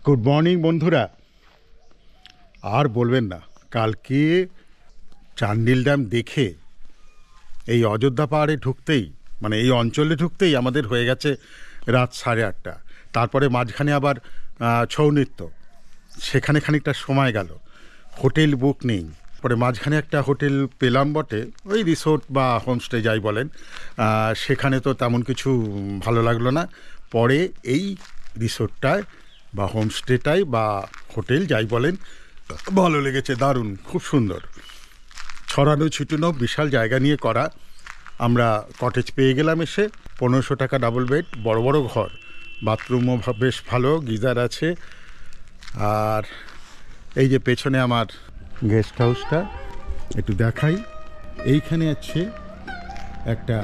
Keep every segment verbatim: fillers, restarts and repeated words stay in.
Good morning বন্ধুরা। আর বলবেন না, কালকে চান্ডিল ড্যাম দেখে এই অযোধ্যা পাহাড়ে ঢুকতেই, মানে এই অঞ্চলে ঢুকতেই আমাদের হয়ে গেছে রাত সাড়ে আটটা। তারপরে মাঝখানে আবার ছৌ নৃত্য, সেখানে খানিকটা সময় গেল। হোটেল বুক নেই, পরে মাঝখানে একটা হোটেল পেলাম বটে, ওই রিসোর্ট বা হোমস্টে যাই বলেন। সেখানে তো তেমন কিছু ভালো লাগলো না। পরে এই রিসোর্টটায় বা হোমস্টেটাই বা হোটেল যাই বলেন ভালো লেগেছে, দারুণ, খুব সুন্দর, ছড়ানো ছিটানো বিশাল জায়গা নিয়ে করা। আমরা কটেজ পেয়ে গেলাম এসে, পনেরোশো টাকা ডাবল বেড, বড় বড় ঘর, বাথরুমও বেশ ভালো, গিজার আছে। আর এই যে পেছনে আমার গেস্ট হাউসটা একটু দেখাই, এইখানে আছে একটা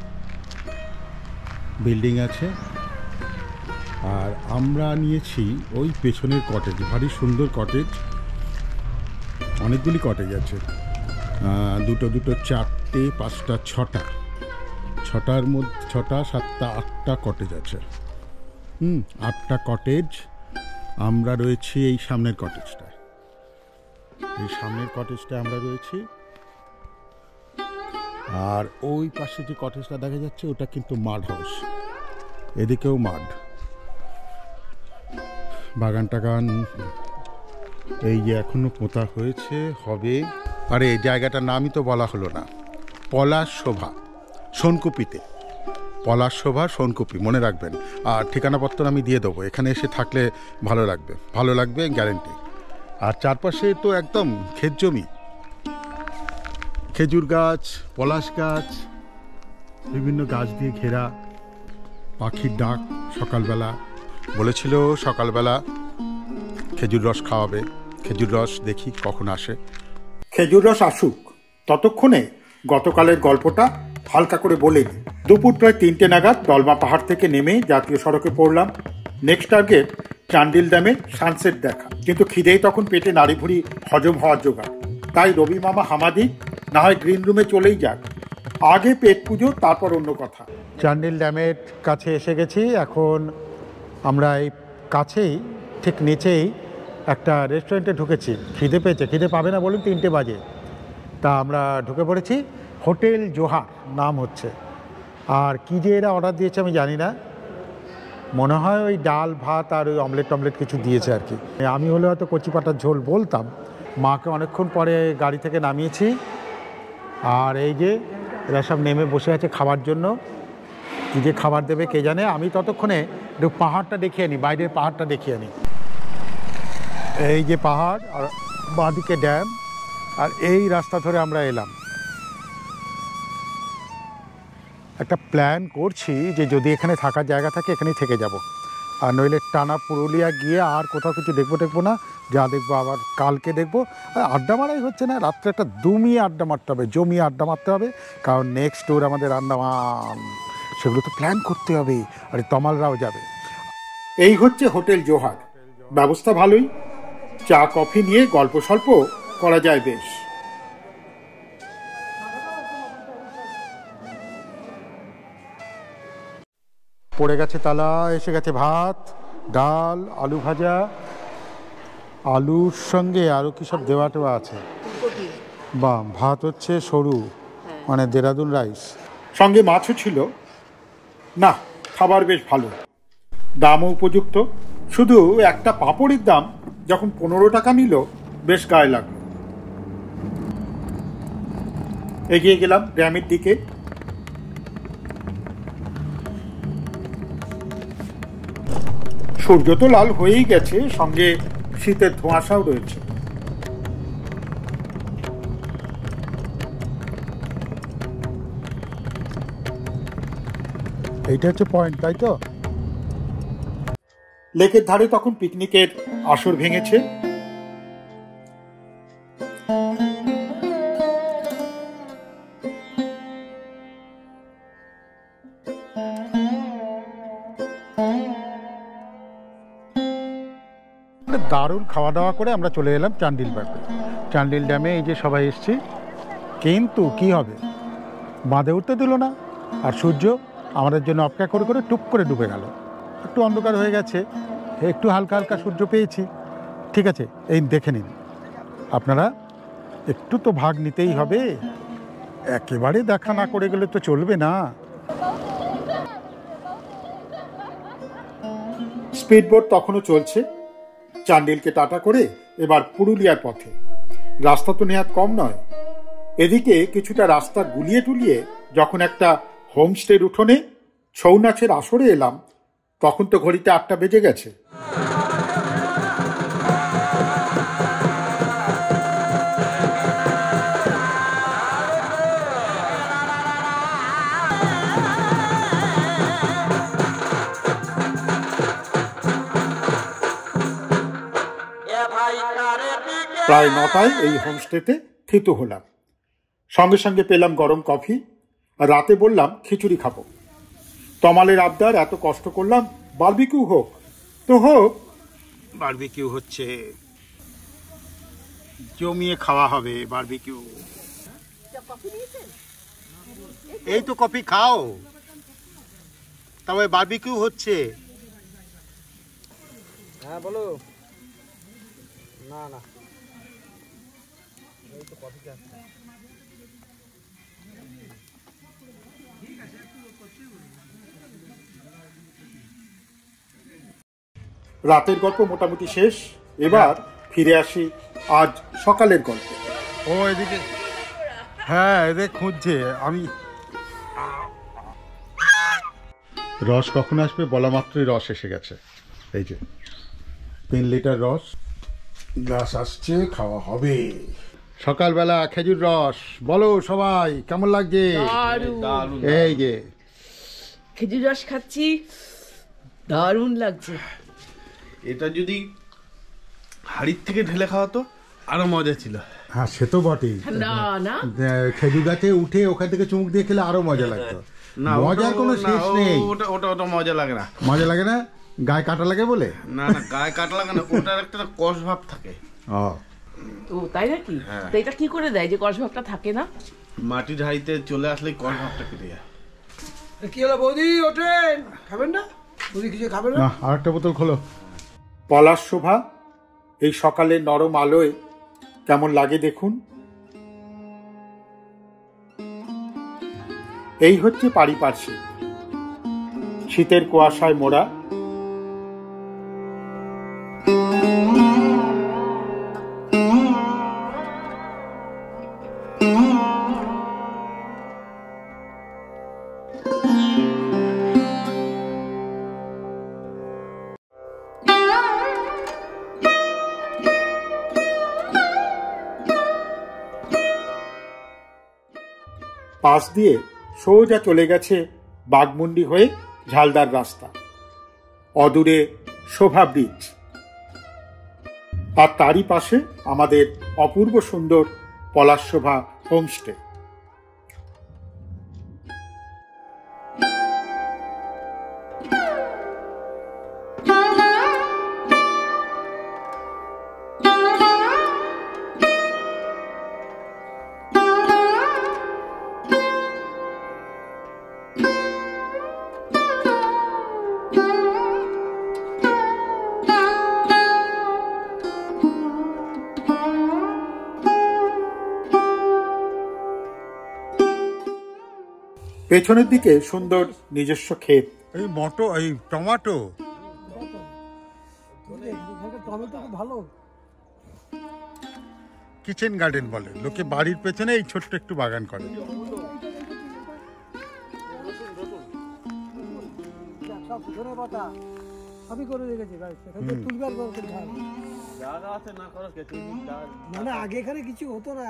বিল্ডিং আছে। আর আমরা নিয়েছি ওই পেছনের কটেজ, ভারী সুন্দর কটেজ, অনেকগুলি কটেজ আছে, দুটো দুটো চারটে পাঁচটা ছটা ছটার মধ্যে ছটা সাতটা আটটা কটেজ আছে। হুম আটটা কটেজ। আমরা রয়েছি এই সামনের কটেজটায়, এই সামনের কটেজটায় আমরা রয়েছি। আর ওই পাশে যে কটেজটা দেখা যাচ্ছে ওটা কিন্তু মাড হাউস, এদিকেও মাড, বাগান টাগান এই যে এখনো পোতা হয়েছে, হবে। আরে এই জায়গাটার নামই তো বলা হলো না, পলাশ শোভা, সোনকুপিতে, পলাশ শোভা সোনকুপি, মনে রাখবেন। আর ঠিকানাপত্র আমি দিয়ে দেবো, এখানে এসে থাকলে ভালো লাগবে, ভালো লাগবে গ্যারেন্টি। আর চারপাশে তো একদম ক্ষেত জমি, খেজুর গাছ, পলাশ গাছ, বিভিন্ন গাছ দিয়ে ঘেরা, পাখির ডাক সকালবেলা। বলেছিল সকালবেলা খেজুর রস খাওয়াবে, খেজুর রস দেখি কখন আসে। খেজুর রস আসুক, ততক্ষণে গতকালের গল্পটা হালকা করে বলে নিই। দুপুর প্রায় তিনটে নাগাদ দলমা পাহাড় থেকে নেমে জাতীয় সড়কে পড়লাম। নেক্সট টার্গেট চান্ডিল ড্যামের সানসেট দেখা, কিন্তু খিদেই তখন পেটে নাড়ি ভুড়ি হজম হওয়ার জোগাড়। তাই রবি মামা হামাদি না হয় গ্রিন রুমে চলেই যাক, আগে পেট পুজো তারপর অন্য কথা। চান্ডিল ড্যামের কাছে এসে গেছি। এখন আমরা এই কাছেই ঠিক নিচেই একটা রেস্টুরেন্টে ঢুকেছি। খিদে পেয়েছে, খিদে পাবে না বলুন, তিনটে বাজে। তা আমরা ঢুকে পড়েছি, হোটেল জোহার নাম হচ্ছে। আর কী যে এরা অর্ডার দিয়েছে আমি জানি না, মনে হয় ওই ডাল ভাত আর ওই অমলেট টমলেট কিছু দিয়েছে আর কি। আমি হলে হয়তো কচি পাটার ঝোল বলতাম। মাকে অনেকক্ষণ পরে গাড়ি থেকে নামিয়েছি, আর এই যে এরা সব নেমে বসে আছে খাবার জন্য। কী যে খাবার দেবে কে জানে। আমি ততক্ষণে একটু পাহাড়টা দেখিয়ে নিই, বাইরের পাহাড়টা দেখিয়ে নিই। এই যে পাহাড়, আর বাঁদিকে ড্যাম, আর এই রাস্তা ধরে আমরা এলাম। একটা প্ল্যান করছি যে যদি এখানে থাকার জায়গা থাকে এখানেই থেকে যাব, আর নইলে টানা পুরুলিয়া গিয়ে আর কোথাও কিছু দেখবো দেখবো না, যা দেখবো আবার কালকে দেখবো। আড্ডা মারাই হচ্ছে না, রাত্রে একটা দুমিয়ে আড্ডা মারতে হবে, জমিয়ে আড্ডা মারতে হবে, কারণ নেক্সট ট্যুর আমাদের আন্দামান, সেগুলো তো প্ল্যান করতে হবে। আর তমালরাও যাবে। এই হচ্ছে হোটেল জোহার, ব্যবস্থা ভালোই, চা কফি নিয়ে গল্প স্বল্প করা যায় বেশ। পড়ে গেছে তালা, এসে গেছে ভাত, ডাল, আলু ভাজা, আলুর সঙ্গে আরও কী সব দেওয়া টেওয়া আছে। বা ভাত হচ্ছে সরু, মানে দেরাদুন রাইস, সঙ্গে মাছও ছিল। না, খাবার বেশ ভালো, দামও উপযুক্ত। শুধু একটা পাঁপড়ের দাম যখন পনেরো টাকা নিল, বেশ গায়ে লাগলো। এগিয়ে গেলাম ড্যামের দিকে। সূর্য তো লাল হয়েই গেছে, সঙ্গে শীতের ধোঁয়াশাও রয়েছে। এইটা হচ্ছে পয়েন্ট, তাই তো? লেকের ধারে তখন পিকনিকের আসর ভেঙেছে। দারুণ খাওয়া দাওয়া করে আমরা চলে এলাম চান্ডিল ড্যামে। চান্ডিল ড্যামে এই যে সবাই এসছি, কিন্তু কি হবে, বাঁধে উঠতে দিল না। আর সূর্য আমাদের জন্য অপেক্ষা করে করে টুপ করে ডুবে গেল। একটু অন্ধকার হয়ে গেছে, একটু হালকা হালকা সূর্য পেয়েছি। ঠিক আছে, এই দেখে নিন আপনারা, একটু তো ভাগ নিতেই হবে, একেবারে দেখা না করে গেলে তো চলবে না। স্পিডবোট তখনও চলছে। চান্ডিলকে টাটা করে এবার পুরুলিয়ার পথে। রাস্তা তো নেহাত কম নয়। এদিকে কিছুটা রাস্তা গুলিয়ে টুলিয়ে যখন একটা হোমস্টের উঠোনে ছৌ নাচের আসরে এলাম, তখন তো ঘড়িতে আটটা বেজে গেছে। প্রায় নটায় এই হোমস্টেতে থিতু হলাম। সঙ্গে সঙ্গে পেলাম গরম কফি, আর রাতে বললাম খিচুড়ি খাবো। তমালের আবদার, এত কষ্ট করলাম, বারবিকিউ হোক তো হোক। বারবিকিউ হচ্ছে, জমিয়ে খাওয়া হবে বারবিকিউ। এই তো কফি খাও, তবে বারবিকিউ হচ্ছে। হ্যাঁ বলো। না না, এই তো কফি খাচ্ছি। রাতের গল্প মোটামুটি শেষ। এবার ফিরে আসি আজ সকালের গল্পে। ও এদিকে, হ্যাঁ এদের খুঁজছে। আমি রস কখন আসবে বলা মাত্রই রস এসে গেছে। এই যে তিন লিটার রস গ্লাস আসছে, খাওয়া হবে। সকালবেলা খেজুর রস। বলো সবাই কেমন লাগছে? এই যে খেজুর রস খাচ্ছি, দারুণ লাগছে। এটা যদি হাড়ির থেকে ঢেলে খাওয়া তো আরো মজা ছিল। হ্যাঁ সে তো বটেই। না না, খেজুর গাছে উঠে ওখান থেকে চুমুক দিয়ে খেলে আরো মজা লাগতো। মজার কোনো শেষ নেই। ওটা ওটা ওটা মজা লাগে না। মজা লাগে না? গায়ে কাটা লাগে বলে? না না, গায়ে কাটা লাগে না, ওটার একটা কষ ভাব থাকে। ও ও তাই নাকি? তো এটা কি করে দেয় যে কষ ভাবটা থাকে না? মাটির হাড়িতে চলে আসলে কষ ভাবটা কেটে যায়। কি হলো বৌদি, ওঠেন, খাবেন না? বৌদি কিছু খাবেন না? আর একটা বোতল খোলো। পলাশ শোভা এই সকালের নরম আলোয় কেমন লাগে দেখুন। এই হচ্ছে পারিপার্শ্বিক, শীতের কুয়াশায় মোড়া। পাশ দিয়ে সোজা চলে গেছে বাঘমুন্ডি হয়ে ঝালদার রাস্তা, অদূরে শোভা ব্রিজ, আর তারই পাশে আমাদের অপূর্ব সুন্দর পলাশ শোভা হোমস্টে। পেছনের দিকে সুন্দর নিজস্ব ক্ষেত। এই মটো, এই টমেটো, টমেটো খুব ভালো। কিচেন গার্ডেন বলে লোকে। বাড়ির পেছনে এই ছোট্ট একটু বাগান করে। আমি করে রেখেছি মানে আগে এখানে কিছু হতো না।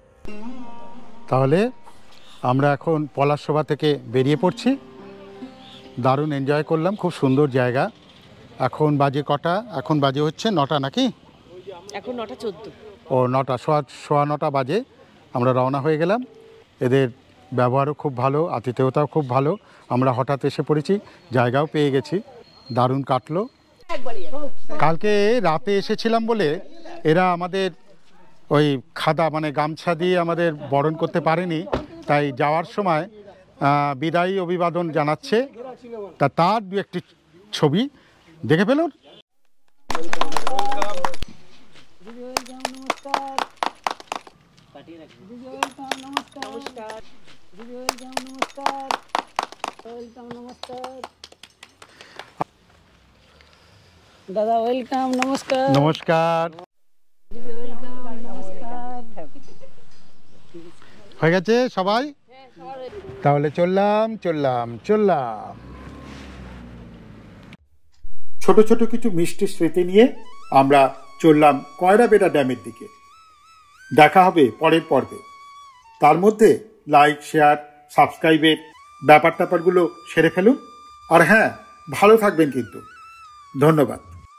তাহলে আমরা এখন পলাশ শোভা থেকে বেরিয়ে পড়ছি। দারুণ এনজয় করলাম, খুব সুন্দর জায়গা। এখন বাজে কটা? এখন বাজে হচ্ছে নটা নাকি? এখন নটা চোদ্দ। ও নটা, সোয়া সোয়া নটা বাজে। আমরা রওনা হয়ে গেলাম। এদের ব্যবহারও খুব ভালো, আতিথেয়তাও খুব ভালো। আমরা হঠাৎ এসে পড়েছি, জায়গাও পেয়ে গেছি, দারুণ কাটলো। কালকে রাতে এসেছিলাম বলে এরা আমাদের ওই খাদা মানে গামছা দিয়ে আমাদের বরণ করতে পারেনি, তাই যাওয়ার সময় বিদায়ী অভিবাদন জানাচ্ছে। তা তার দু একটি ছবি দেখে ফেলুন। দাদা ওয়েলকাম, নমস্কার। নমস্কার। হয়ে গেছে সবাই? তাহলে চললাম চললাম চললাম। ছোট ছোট কিছু মিষ্টি স্মৃতি নিয়ে আমরা চললাম কয়রাবেড়া ড্যামের দিকে। দেখা হবে পরের পর্বে। তার মধ্যে লাইক, শেয়ার, সাবস্ক্রাইবের ব্যাপার ট্যাপারগুলো সেরে ফেলুন। আর হ্যাঁ, ভালো থাকবেন কিন্তু। ধন্যবাদ।